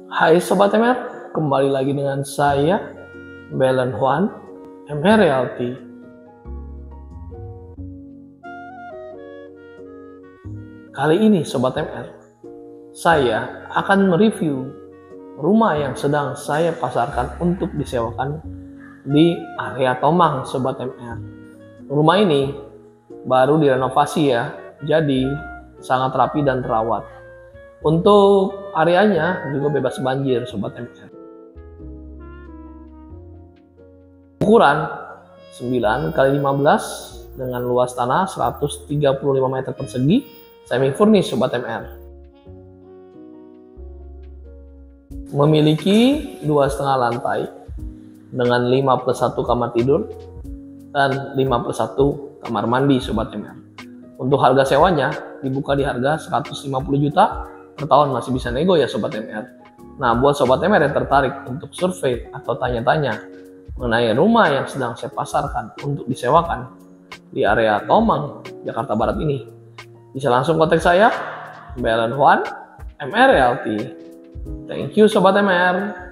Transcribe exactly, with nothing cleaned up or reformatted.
Hai Sobat M R, kembali lagi dengan saya, Belen Juan, M R Realty. Kali ini Sobat M R, saya akan mereview rumah yang sedang saya pasarkan untuk disewakan di area Tomang, Sobat M R. Rumah ini baru direnovasi ya, jadi sangat rapi dan terawat. Untuk areanya juga bebas banjir, Sobat M R. Ukuran sembilan kali lima belas dengan luas tanah seratus tiga puluh lima meter persegi, semi furnish, Sobat M R. Memiliki dua setengah lantai dengan lima plus satu kamar tidur dan lima plus satu kamar mandi, Sobat M R. Untuk harga sewanya dibuka di harga seratus lima puluh juta per tahun, masih bisa nego ya Sobat M R. Nah, buat Sobat M R yang tertarik untuk survei atau tanya-tanya mengenai rumah yang sedang saya pasarkan untuk disewakan di area Tomang, Jakarta Barat ini, bisa langsung kontak saya, Belen Juan, M R Realty. Thank you Sobat M R.